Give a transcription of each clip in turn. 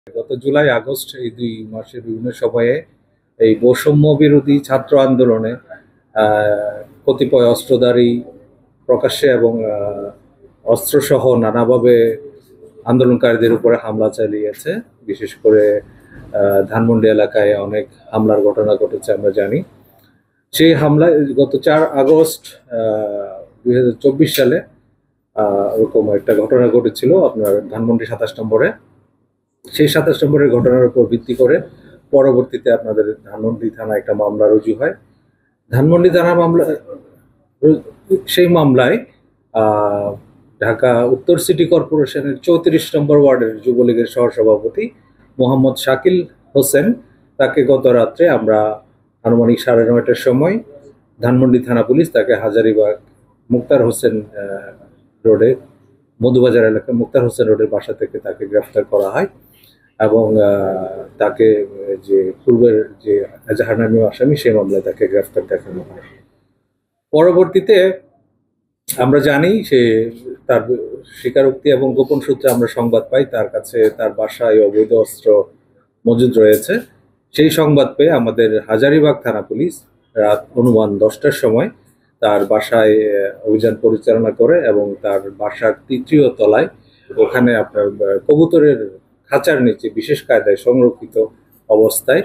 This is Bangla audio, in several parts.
গত জুলাই আগস্ট এই 2 মাসে বিভিন্ন সময়ে এই বৈষম্য বিরোধী ছাত্র আন্দোলনে কতিপয় অস্ত্রধারী প্রকাশ্যে এবং অস্ত্রসহ নানাভাবে আন্দোলনকারীদের উপরে হামলা চালিয়েছে। বিশেষ করে ধানমন্ডি এলাকায় অনেক হামলার ঘটনা ঘটেছে আমরা জানি। সেই হামলায় গত 4 আগস্ট 2024 সালে ওরকম একটা ঘটনা ঘটেছিল আপনার ধানমন্ডি 27 নম্বরে। সেই 27 নম্বরের ঘটনার উপর ভিত্তি করে পরবর্তীতে আপনাদের ধানমন্ডি থানায় একটা মামলা রুজু হয়। ধানমন্ডি থানা মামলা, সেই মামলায় ঢাকা উত্তর সিটি কর্পোরেশনের 34 নম্বর ওয়ার্ডের যুবলীগের সহসভাপতি মোহাম্মদ শাকিল হোসেন, তাকে গত রাত্রে আমরা আনুমানিক 9:30টার সময় ধানমন্ডি থানা পুলিশ তাকে হাজারীবাগ মুক্তার হোসেন রোডে, মধুবাজার এলাকায় মুক্তার হোসেন রোডের বাসা থেকে তাকে গ্রেফতার করা হয় এবং তাকে যে পূর্বের যে এজাহার নামীয় আসামি সেই মামলায় তাকে গ্রেফতার দেখানো হয়। পরবর্তীতে আমরা জানি সে তার স্বীকারোক্তি এবং গোপন সূত্রে আমরা সংবাদ পাই তার কাছে তার বাসায় অবৈধ অস্ত্র মজুদ রয়েছে। সেই সংবাদ পেয়ে আমাদের হাজারীবাগ থানা পুলিশ রাত অনুমান 10টার সময় তার বাসায় অভিযান পরিচালনা করে এবং তার বাসার 3য় তলায় ওখানে আপনার কবুতরের খাঁচার নিচে বিশেষ কায়দায় সংরক্ষিত অবস্থায়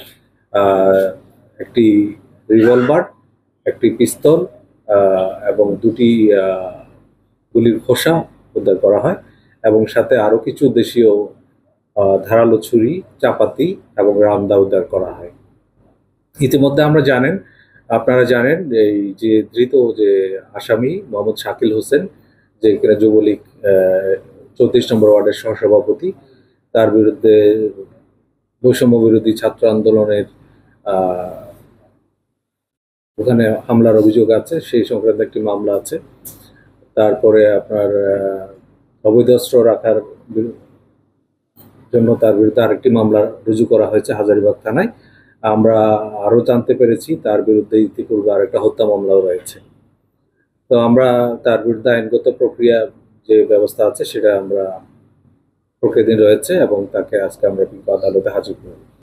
একটি রিভলভার, একটি পিস্তল এবং 2টি গুলির খোসা উদ্ধার করা হয় এবং সাথে আরো কিছু দেশীয় ধারালো ছুরি, চাপাতি এবং রামদা উদ্ধার করা হয়। ইতিমধ্যে আপনারা জানেন এই যে ধৃত যে আসামি মোহাম্মদ শাকিল হোসেন, যে কিনা যুবলীগ 34 নম্বর ওয়ার্ডের সহসভাপতি, তার বিরুদ্ধে বৈষম্য বিরোধী ছাত্র আন্দোলনের ওখানে হামলার অভিযোগ আছে, সেই সংক্রান্ত একটি মামলা আছে। তারপরে আপনার অবৈধ অস্ত্র রাখার জন্য তার বিরুদ্ধে আরেকটি মামলা রুজু করা হয়েছে হাজারীবাগ থানায়। আমরা আরো জানতে পেরেছি তার বিরুদ্ধে ইতিপূর্বে আরেকটা হত্যা মামলাও রয়েছে। তো আমরা তার বিরুদ্ধে আইনগত প্রক্রিয়া যে ব্যবস্থা আছে সেটা আমরা প্রক্রিয়াধীন রয়েছে এবং তাকে আজকে আমরা আদালতে হাজির করব।